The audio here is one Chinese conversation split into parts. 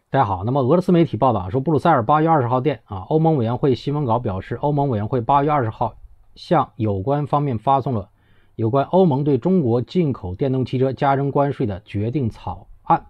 大家好，那么俄罗斯媒体报道说，布鲁塞尔8月20号电欧盟委员会新闻稿表示，欧盟委员会8月20号向有关方面发送了有关欧盟对中国进口电动汽车加征关税的决定草案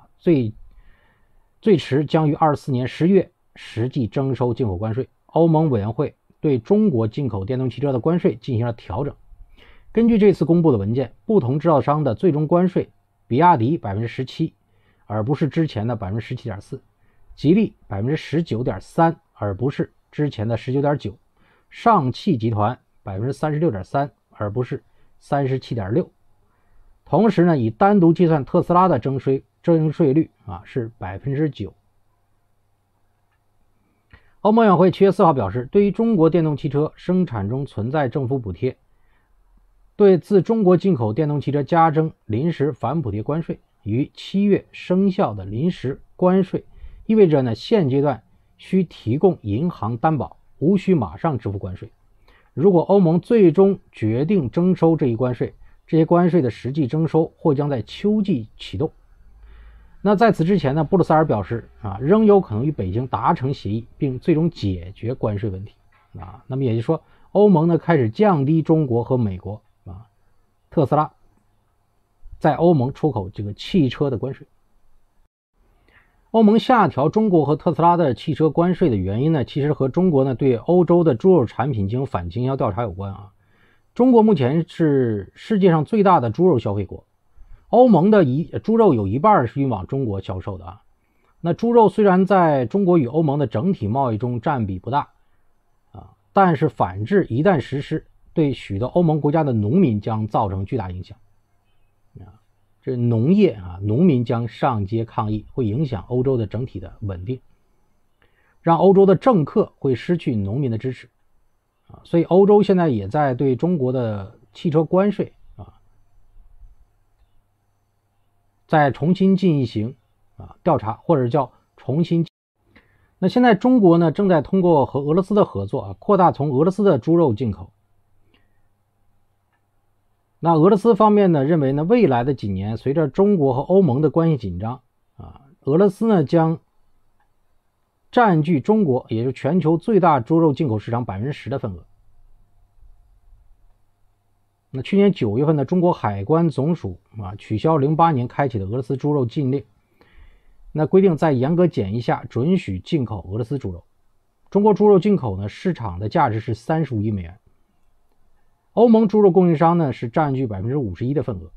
最迟将于24年10月实际征收进口关税。欧盟委员会对中国进口电动汽车的关税进行了调整。根据这次公布的文件，不同制造商的最终关税，比亚迪 17%， 而不是之前的 17.4%， 吉利 19.3%， 而不是之前的 19.9%， 上汽集团 36.3%， 而不是 37.6%。 同时呢，以单独计算特斯拉的征税率是 9%。 欧盟委员会7月4号表示，对于中国电动汽车生产中存在政府补贴，对自中国进口电动汽车加征临时反补贴关税，于7月生效的临时关税意味着呢，现阶段需提供银行担保，无需马上支付关税。如果欧盟最终决定征收这一关税，这些关税的实际征收或将在秋季启动。那在此之前呢，布鲁塞尔表示仍有可能与北京达成协议，并最终解决关税问题那么也就是说，欧盟呢开始降低中国和美国特斯拉在欧盟出口这个汽车的关税。欧盟下调中国和特斯拉的汽车关税的原因呢，其实和中国呢对欧洲的猪肉产品进行反倾销调查有关中国目前是世界上最大的猪肉消费国，欧盟的猪肉有一半是运往中国销售的那猪肉虽然在中国与欧盟的整体贸易中占比不大但是反制一旦实施，对许多欧盟国家的农民将造成巨大影响这农业农民将上街抗议，会影响欧洲的整体的稳定，让欧洲的政客会失去农民的支持所以欧洲现在也在对中国的汽车关税再重新进行调查，或者叫重新。那现在中国呢正在通过和俄罗斯的合作扩大从俄罗斯的猪肉进口。那俄罗斯方面呢认为呢，未来的几年随着中国和欧盟的关系紧张俄罗斯呢将占据中国也就是全球最大猪肉进口市场 10% 的份额。那去年9月份的中国海关总署取消08年开启的俄罗斯猪肉禁令，那规定在严格检疫下准许进口俄罗斯猪肉。中国猪肉进口呢市场的价值是35亿美元，欧盟猪肉供应商呢是占据 51% 的份额。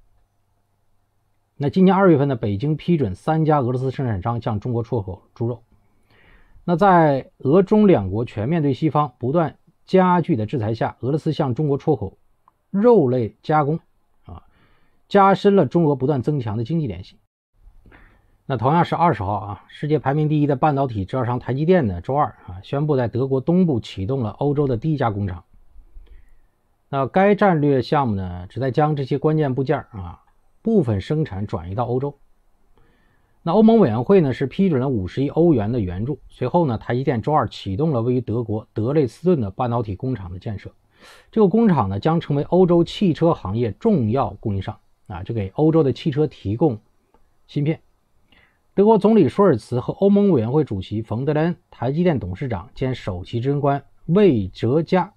那今年2月份呢，北京批准3家俄罗斯生产商向中国出口猪肉。那在俄中两国全面对西方不断加剧的制裁下，俄罗斯向中国出口肉类加工加深了中俄不断增强的经济联系。那同样是20号世界排名第一的半导体制造商台积电呢，周二宣布在德国东部启动了欧洲的第一家工厂。那该战略项目呢，旨在将这些关键部件部分生产转移到欧洲。那欧盟委员会呢是批准了50亿欧元的援助。随后呢，台积电周二启动了位于德国德累斯顿的半导体工厂的建设。这个工厂呢将成为欧洲汽车行业重要供应商这给欧洲的汽车提供芯片。德国总理舒尔茨和欧盟委员会主席冯德莱恩、台积电董事长兼首席执行官魏哲嘉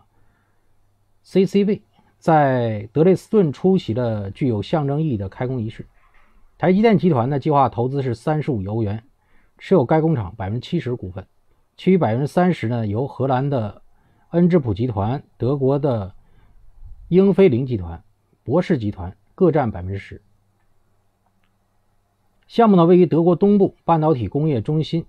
CCV 在德累斯顿出席了具有象征意义的开工仪式。台积电集团的计划投资是35亿欧元，持有该工厂 70% 股份，其余 30% 呢由荷兰的恩智浦集团、德国的英飞凌集团、博士集团各占 10%。 项目呢位于德国东部半导体工业中心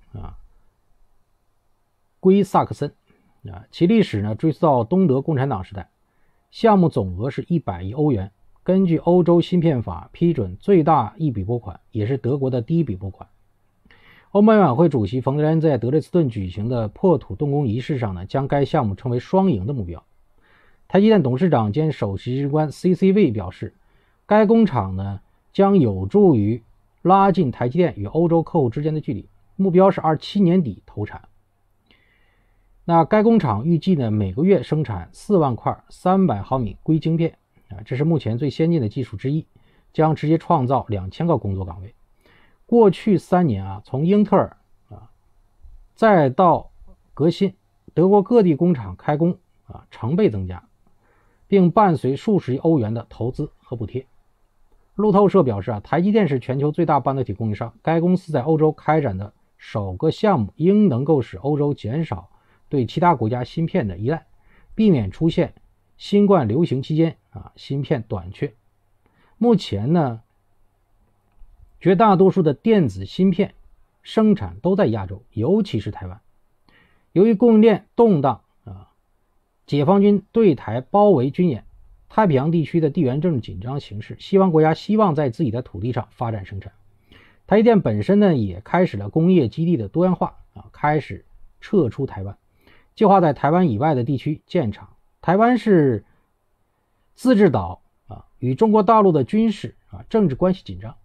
圭萨克森其历史呢追溯到东德共产党时代。项目总额是100亿欧元，根据欧洲芯片法批准最大一笔拨款，也是德国的第一笔拨款。欧盟委员会主席冯德莱恩在德累斯顿举行的破土动工仪式上呢，将该项目称为双赢的目标。台积电董事长兼首席执行官 CCV 表示，该工厂呢将有助于拉近台积电与欧洲客户之间的距离，目标是27年底投产。那该工厂预计呢每个月生产4万块300毫米硅晶片这是目前最先进的技术之一，将直接创造2000个工作岗位。 过去3年啊，从英特尔再到革新，德国各地工厂开工成倍增加，并伴随数十亿欧元的投资和补贴。路透社表示台积电是全球最大半导体供应商，该公司在欧洲开展的首个项目应能够使欧洲减少对其他国家芯片的依赖，避免出现新冠流行期间芯片短缺。目前呢，绝大多数的电子芯片生产都在亚洲，尤其是台湾。由于供应链动荡解放军对台包围军演，太平洋地区的地缘政治紧张形势，西方国家希望在自己的土地上发展生产。台积电本身呢，也开始了工业基地的多样化开始撤出台湾，计划在台湾以外的地区建厂。台湾是自治岛与中国大陆的军事政治关系紧张。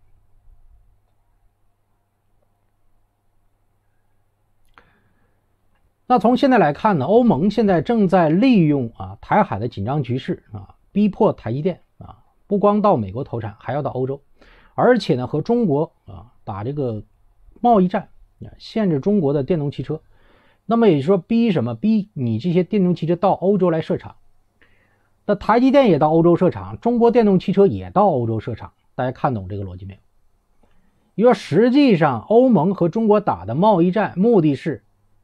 那从现在来看呢，欧盟现在正在利用台海的紧张局势逼迫台积电不光到美国投产，还要到欧洲，而且呢和中国打这个贸易战，限制中国的电动汽车。那么也就是说逼什么？逼你这些电动汽车到欧洲来设厂。那台积电也到欧洲设厂，中国电动汽车也到欧洲设厂，大家看懂这个逻辑没有？也就是说实际上欧盟和中国打的贸易战目的是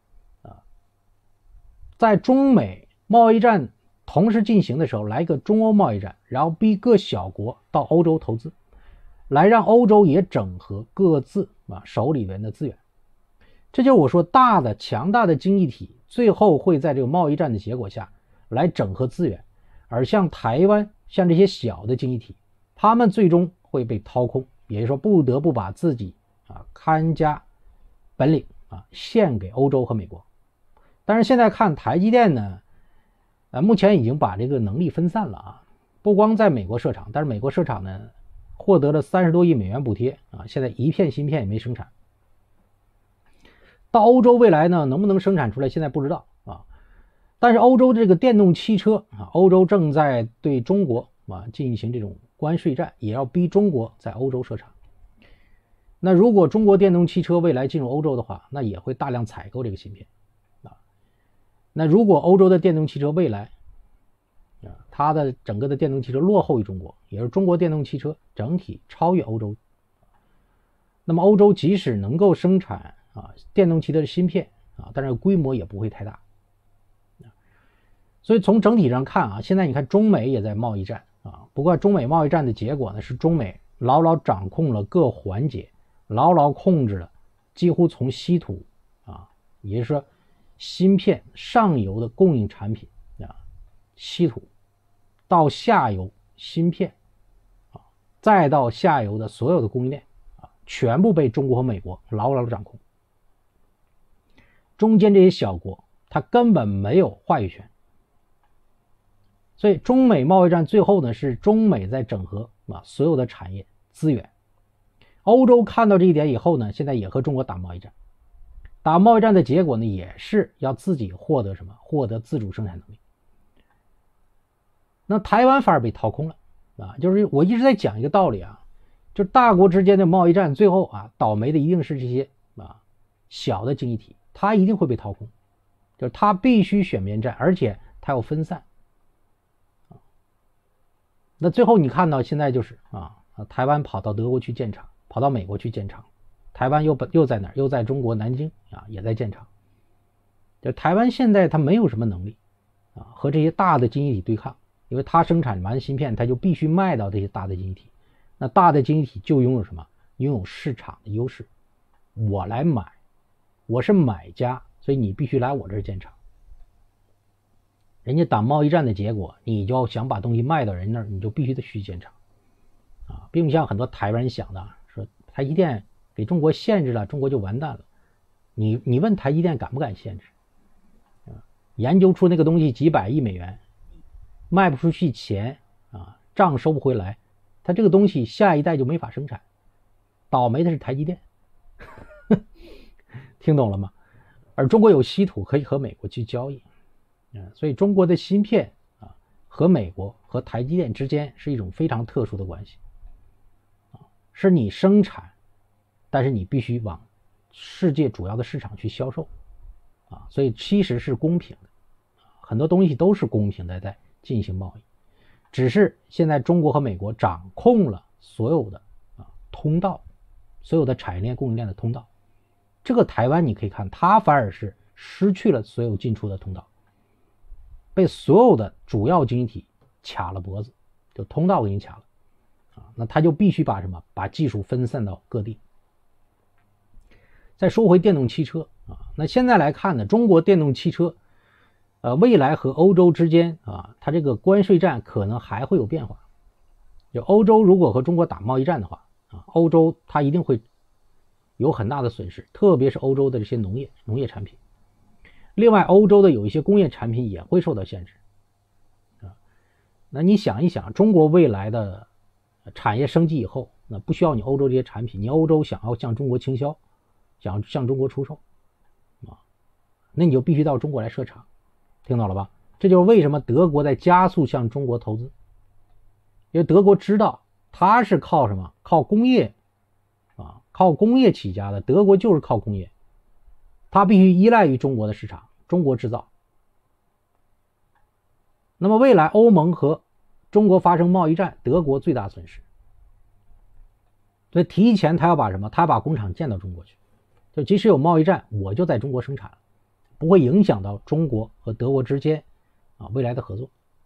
在中美贸易战同时进行的时候来一个中欧贸易战，然后逼各小国到欧洲投资，来让欧洲也整合各自手里面的资源。这就是我说大的强大的经济体最后会在这个贸易战的结果下来整合资源，而像台湾像这些小的经济体，他们最终会被掏空，也就是说不得不把自己看家本领献给欧洲和美国。但是现在看台积电呢目前已经把这个能力分散了不光在美国设厂，但是美国设厂呢获得了30多亿美元补贴现在一片芯片也没生产。到欧洲未来呢能不能生产出来现在不知道但是欧洲这个电动汽车欧洲正在对中国进行这种关税战，也要逼中国在欧洲设厂。那如果中国电动汽车未来进入欧洲的话，那也会大量采购这个芯片那如果欧洲的电动汽车未来它的整个的电动汽车落后于中国，也就是中国电动汽车整体超越欧洲，那么欧洲即使能够生产电动汽车的芯片但是规模也不会太大。所以从整体上看现在你看中美也在贸易战不过中美贸易战的结果呢是中美牢牢掌控了各环节，牢牢控制了几乎从稀土也就是说芯片上游的供应产品稀土到下游芯片再到下游的所有的供应链全部被中国和美国牢牢掌控。中间这些小国它根本没有话语权。所以中美贸易战最后呢是中美在整合所有的产业资源。欧洲看到这一点以后呢，现在也和中国打贸易战。打贸易战的结果呢，也是要自己获得什么？获得自主生产能力。那台湾反而被掏空了就是我一直在讲一个道理就是大国之间的贸易战最后倒霉的一定是这些小的经济体，它一定会被掏空，就是它必须选边站，而且它要分散那最后你看到现在就是台湾跑到德国去建厂，跑到美国去建厂，台湾又在哪儿？又在中国南京也在建厂。就台湾现在它没有什么能力和这些大的经济体对抗，因为它生产完芯片，它就必须卖到这些大的经济体。那大的经济体就拥有什么？拥有市场的优势。我来买，我是买家，所以你必须来我这儿建厂。人家打贸易战的结果，你就要想把东西卖到人那儿，你就必须得去建厂并不像很多台湾人想的说台积电给中国限制了，中国就完蛋了。你问台积电敢不敢限制研究出那个东西几百亿美元，卖不出去钱账收不回来，他这个东西下一代就没法生产，倒霉的是台积电听懂了吗？而中国有稀土可以和美国去交易所以中国的芯片和美国和台积电之间是一种非常特殊的关系是你生产但是你必须往世界主要的市场去销售所以其实是公平的，很多东西都是公平的在进行贸易，只是现在中国和美国掌控了所有的通道，所有的产业链供应链的通道。这个台湾你可以看，它反而是失去了所有进出的通道，被所有的主要经济体卡了脖子，就通道给你卡了那他就必须把什么？把技术分散到各地。再说回电动汽车那现在来看呢，中国电动汽车未来和欧洲之间它这个关税战可能还会有变化。就欧洲如果和中国打贸易战的话欧洲它一定会有很大的损失，特别是欧洲的这些农业产品。另外欧洲的有一些工业产品也会受到限制那你想一想，中国未来的产业升级以后，那不需要你欧洲这些产品，你欧洲想要向中国倾销，想要向中国出售那你就必须到中国来设厂，听到了吧？这就是为什么德国在加速向中国投资，因为德国知道它是靠什么？靠工业靠工业起家的，德国就是靠工业，它必须依赖于中国的市场，中国制造。那么未来欧盟和中国发生贸易战，德国最大损失，所以提前他要把什么？他要把工厂建到中国去，就即使有贸易战，我就在中国生产了，不会影响到中国和德国之间未来的合作。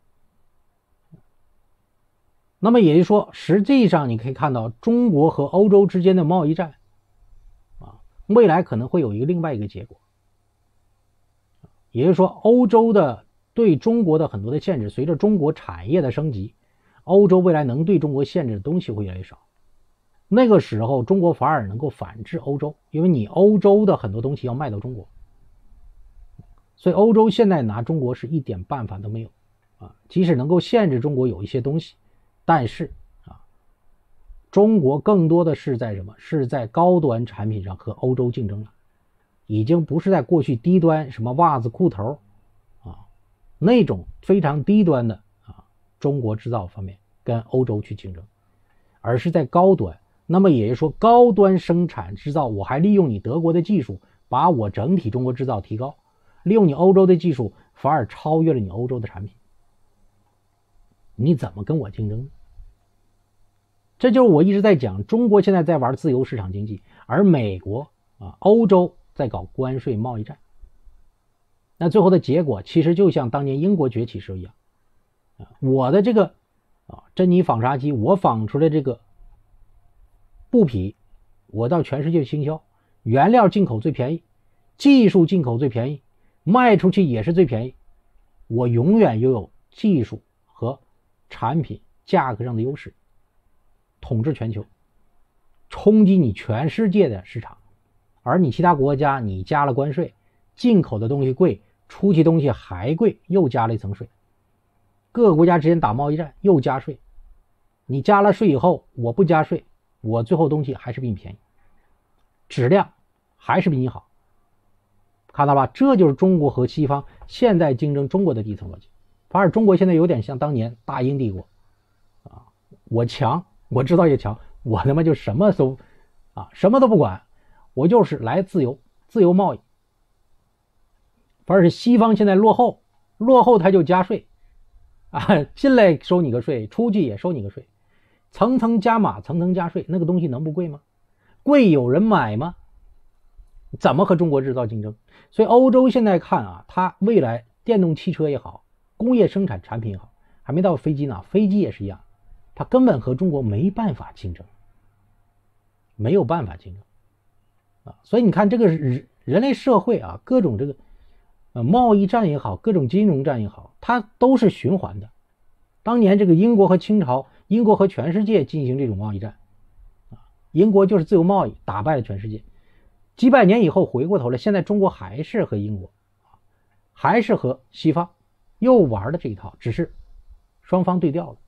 那么也就是说，实际上你可以看到中国和欧洲之间的贸易战未来可能会有另外一个结果，也就是说欧洲的对中国的很多的限制，随着中国产业的升级，欧洲未来能对中国限制的东西会越来越少。那个时候中国反而能够反制欧洲，因为你欧洲的很多东西要卖到中国，所以欧洲现在拿中国是一点办法都没有即使能够限制中国有一些东西，但是中国更多的是在什么？是在高端产品上和欧洲竞争了，已经不是在过去低端什么袜子裤头那种非常低端的中国制造方面跟欧洲去竞争，而是在高端。那么也就是说高端生产制造，我还利用你德国的技术把我整体中国制造提高，利用你欧洲的技术反而超越了你欧洲的产品，你怎么跟我竞争呢？这就是我一直在讲，中国现在在玩自由市场经济，而美国欧洲在搞关税贸易战。那最后的结果其实就像当年英国崛起时一样我的这个珍妮纺纱机，我纺出来这个布匹，我到全世界倾销，原料进口最便宜，技术进口最便宜，卖出去也是最便宜，我永远拥有技术和产品价格上的优势，统治全球，冲击你全世界的市场。而你其他国家你加了关税，进口的东西贵，出去东西还贵，又加了一层税，各个国家之间打贸易战又加税，你加了税以后我不加税，我最后东西还是比你便宜，质量还是比你好，看到吧？这就是中国和西方现在竞争中国的底层逻辑。反而中国现在有点像当年大英帝国我强，我制造业强，我他妈就什么都不管，我就是来自由贸易。反而是西方现在落后他就加税进来收你个税，出去也收你个税，层层加码，层层加税，那个东西能不贵吗？贵有人买吗？怎么和中国制造竞争？所以欧洲现在看它未来电动汽车也好，工业生产产品也好，还没到飞机呢，飞机也是一样，它根本和中国没办法竞争，没有办法竞争所以你看这个人类社会各种这个贸易战也好，各种金融战也好，它都是循环的。当年这个英国和清朝，英国和全世界进行这种贸易战英国就是自由贸易打败了全世界，几百年以后回过头来，现在中国还是和英国还是和西方又玩的这一套，只是双方对调了，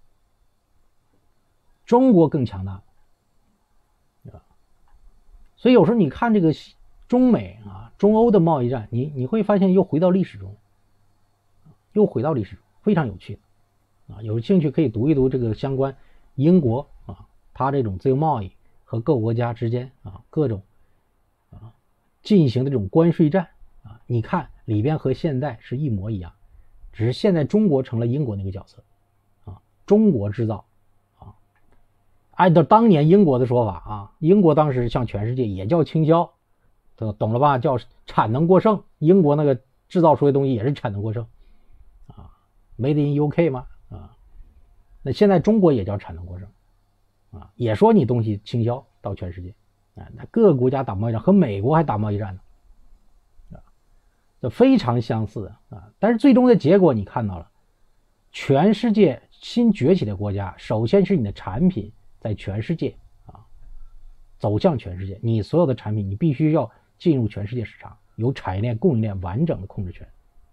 中国更强大所以有时候你看这个中美中欧的贸易战，你会发现又回到历史中，非常有趣有兴趣可以读一读这个相关英国它这种自由贸易和各国家之间各种进行的这种关税战你看里边和现在是一模一样，只是现在中国成了英国那个角色中国制造按照当年英国的说法英国当时向全世界也叫倾销，懂了吧？叫产能过剩，英国那个制造出来的东西也是产能过剩Made in UK 嘛那现在中国也叫产能过剩也说你东西倾销到全世界那各个国家打贸易战，和美国还打贸易战呢就非常相似但是最终的结果你看到了，全世界新崛起的国家，首先是你的产品在全世界走向全世界，你所有的产品你必须要进入全世界市场，有产业链供应链完整的控制权。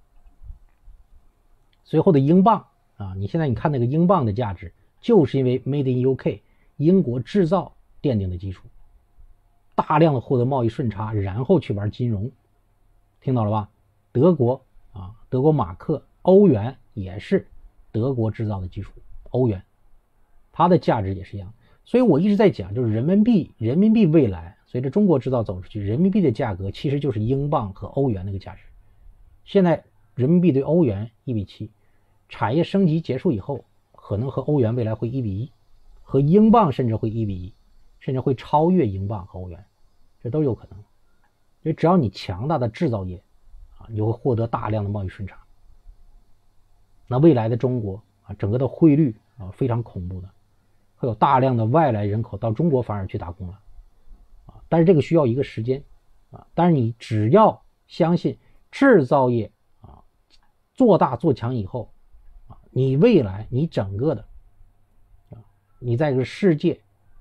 随后的英镑你现在你看那个英镑的价值，就是因为 Made in UK 英国制造奠定的基础，大量的获得贸易顺差，然后去玩金融，听到了吧？德国德国马克，欧元也是德国制造的基础，欧元它的价值也是一样。所以我一直在讲，就是人民币未来随着中国制造走出去，人民币的价格其实就是英镑和欧元那个价值。现在人民币对欧元1:7，产业升级结束以后，可能和欧元未来会1:1，和英镑甚至会1:1，甚至会超越英镑和欧元，这都有可能。因为只要你强大的制造业你会获得大量的贸易顺差。那未来的中国整个的汇率非常恐怖的，会有大量的外来人口到中国反而去打工了但是这个需要一个时间但是你只要相信制造业做大做强以后你未来你整个的你在这个世界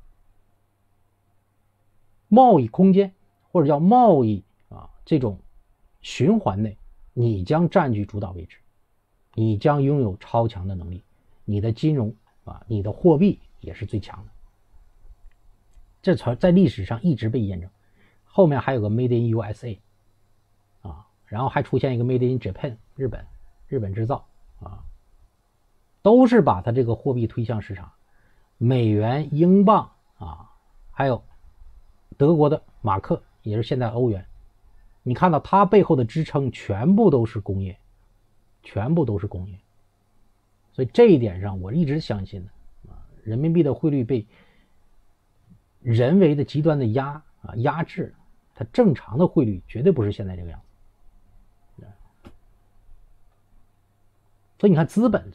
贸易空间或者叫贸易这种循环内，你将占据主导位置，你将拥有超强的能力，你的金融你的货币也是最强的。这在历史上一直被验证。后面还有个 Made in USA 然后还出现一个 Made in Japan 日本制造都是把它这个货币推向市场。美元、英镑还有德国的马克，也是现在欧元，你看到它背后的支撑全部都是工业，全部都是工业。所以这一点上我一直相信的人民币的汇率被人为的极端的压制，它正常的汇率绝对不是现在这个样子。所以你看资本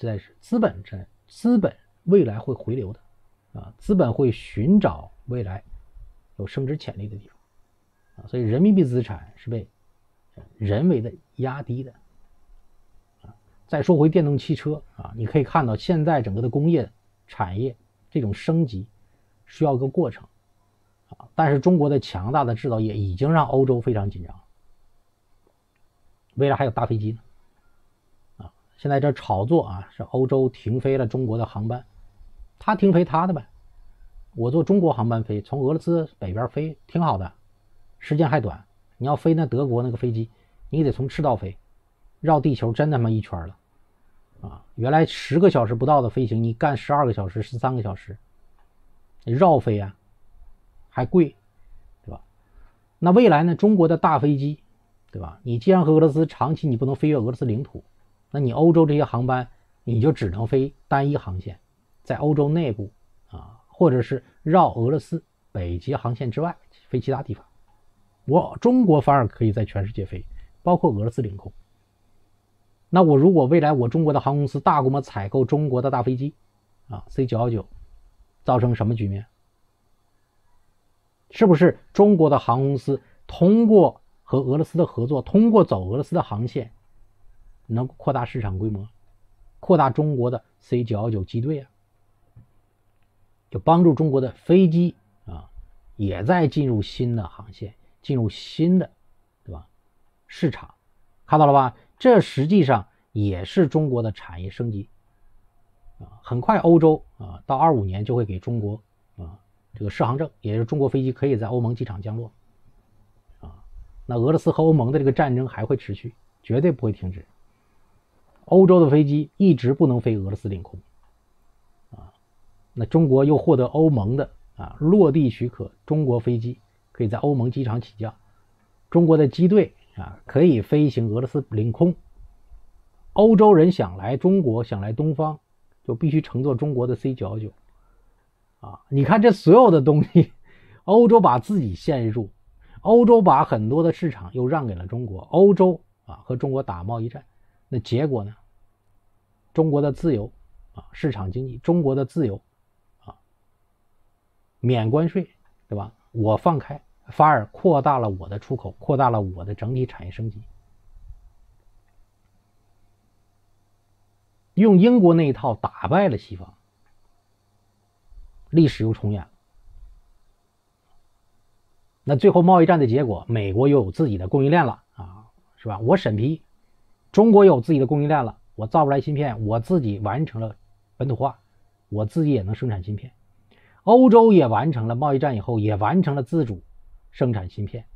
未来会回流的资本会寻找未来有升值潜力的地方所以人民币资产是被人为的压低的再说回电动汽车你可以看到现在整个的工业产业这种升级需要一个过程但是中国的强大的制造业已经让欧洲非常紧张，未来还有大飞机呢现在这炒作是欧洲停飞了中国的航班，他停飞他的呗，我坐中国航班飞，从俄罗斯北边飞挺好的，时间还短。你要飞那德国那个飞机，你得从赤道飞，绕地球真他妈一圈了原来10个小时不到的飞行，你干12个小时13个小时，你绕飞还贵，对吧？那未来呢，中国的大飞机，对吧？你既然和俄罗斯长期你不能飞越俄罗斯领土，那你欧洲这些航班你就只能飞单一航线，在欧洲内部或者是绕俄罗斯北极航线之外飞其他地方。中国反而可以在全世界飞，包括俄罗斯领空。那我如果未来我中国的航空公司大规模采购中国的大飞机C919，造成什么局面？是不是中国的航空公司通过和俄罗斯的合作，通过走俄罗斯的航线，能扩大市场规模，扩大中国的 C919 机队就帮助中国的飞机也在进入新的航线，进入新的，对吧？市场，看到了吧？这实际上也是中国的产业升级很快欧洲到25年就会给中国这个适航证，也就是中国飞机可以在欧盟机场降落那俄罗斯和欧盟的这个战争还会持续，绝对不会停止。欧洲的飞机一直不能飞俄罗斯领空那中国又获得欧盟的落地许可，中国飞机可以在欧盟机场起降，中国的机队可以飞行俄罗斯领空。欧洲人想来中国，想来东方，就必须乘坐中国的 C99。你看这所有的东西，欧洲把自己限住，欧洲把很多的市场又让给了中国，欧洲和中国打贸易战，那结果呢？中国的自由市场经济，中国的自由免关税，对吧？我放开，反而扩大了我的出口，扩大了我的整体产业升级。用英国那一套打败了西方，历史又重演了。那最后贸易战的结果，美国又有自己的供应链了是吧？我审批，中国有自己的供应链了，我造不来芯片，我自己完成了本土化，我自己也能生产芯片。欧洲也完成了贸易战以后，也完成了自主生产芯片。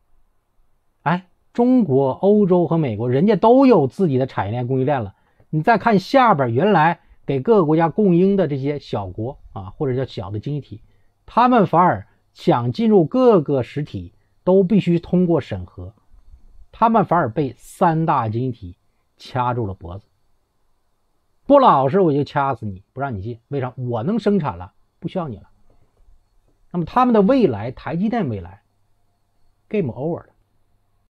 中国、欧洲和美国人家都有自己的产业链供应链了。你再看下边原来给各个国家供应的这些小国或者叫小的经济体，他们反而想进入各个实体都必须通过审核，他们反而被三大经济体掐住了脖子。不老实我就掐死你，不让你进。为啥？我能生产了，不需要你了。那么他们的未来，台积电未来 game over 了。